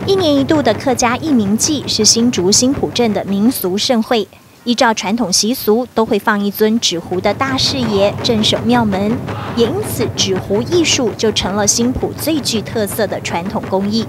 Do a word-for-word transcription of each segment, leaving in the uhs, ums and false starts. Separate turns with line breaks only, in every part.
一年一度的客家义民祭是新竹新埔镇的民俗盛会，依照传统习俗，都会放一尊纸糊的大士爷镇守庙门，也因此纸糊艺术就成了新埔最具特色的传统工艺。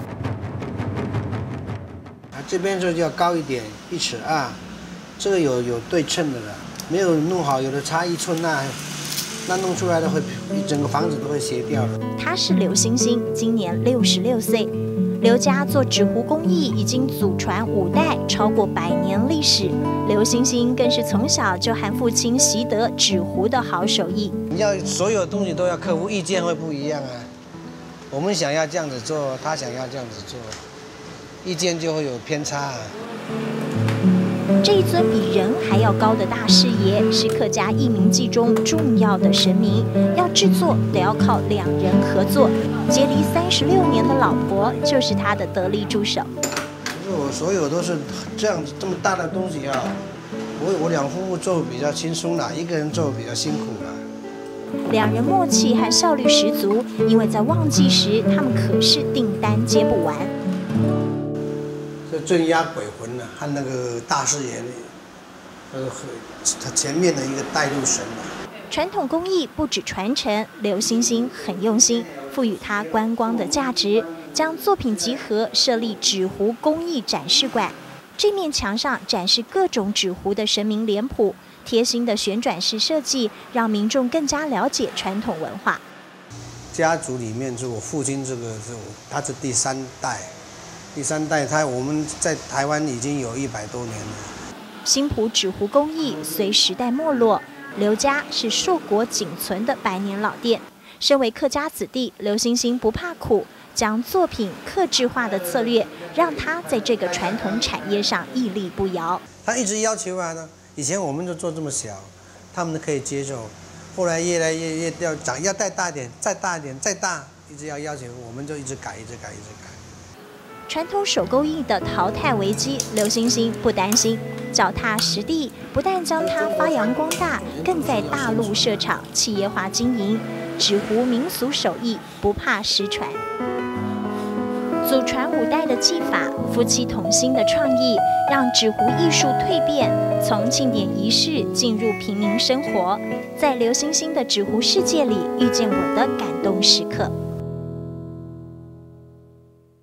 啊，这边就要高一点，一尺二，这个有有对称的了，没有弄好，有的差一寸那。 那弄出来的会，整个房子都会斜掉了。
他是刘星星，今年六十六岁。刘家做纸糊工艺已经祖传五代，超过百年历史。刘星星更是从小就和父亲习得纸糊的好手艺。
你要所有东西都要客户意见会不一样啊。我们想要这样子做，他想要这样子做，意见就会有偏差啊。
这一尊比人还要高的大士爷是客家义民祭中重要的神明，要制作得要靠两人合作。结离三十六年的老婆就是他的得力助手。
可是我所有都是这样子这么大的东西啊，我我两夫妇做比较轻松啦，一个人做比较辛苦啦。
两人默契和效率十足，因为在旺季时他们可是订单接不完。
这镇压鬼魂呢、啊，和那个大士爷，呃，他前面的一个带路神嘛。
传统工艺不止传承，刘星星很用心，赋予它观光的价值，将作品集合，设立纸糊工艺展示馆。这面墙上展示各种纸糊的神明脸谱，贴心的旋转式设计，让民众更加了解传统文化。
家族里面，就我父亲这个是我，他是第三代。 第三代，他我们在台湾已经有一百多年了。
新埔纸糊工艺虽时代没落，刘家是硕果仅存的百年老店。身为客家子弟，刘星星不怕苦，将作品客制化的策略，让他在这个传统产业上屹立不摇。
他一直要求啊呢，以前我们就做这么小，他们都可以接受。后来越来越越要长，要再大一点，再大一点，再大，一直要要求，我们就一直改，一直改，一直改。
传统手工艺的淘汰危机，刘星星不担心，脚踏实地，不但将它发扬光大，更在大陆设厂，企业化经营，纸糊民俗手艺不怕失传。祖传五代的技法，夫妻同心的创意，让纸糊艺术蜕变，从庆典仪式进入平民生活，在刘星星的纸糊世界里，遇见我的感动时刻。